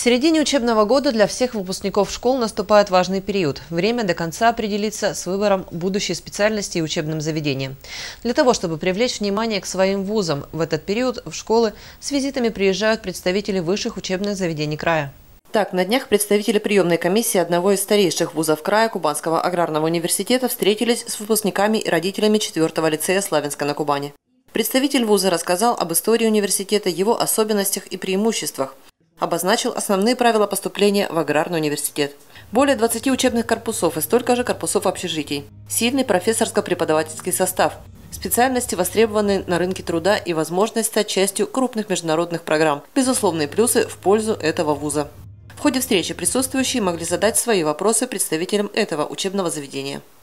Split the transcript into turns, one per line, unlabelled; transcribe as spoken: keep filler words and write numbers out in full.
середине учебного года для всех выпускников школ наступает важный период. Время до конца определиться с выбором будущей специальности и учебным заведением. Для того, чтобы привлечь внимание к своим вузам, в этот период в школы с визитами приезжают представители высших учебных заведений края. Так, на днях представители приемной комиссии одного из старейших вузов края Кубанского аграрного университета встретились с выпускниками и родителями четвёртого лицея Славянска на Кубани. Представитель вуза рассказал об истории университета, его особенностях и преимуществах. Обозначил основные правила поступления в аграрный университет. Более двадцати учебных корпусов и столько же корпусов общежитий. Сильный профессорско-преподавательский состав. Специальности, востребованные на рынке труда, и возможность стать частью крупных международных программ. Безусловные плюсы в пользу этого вуза. В ходе встречи присутствующие могли задать свои вопросы представителям этого учебного заведения.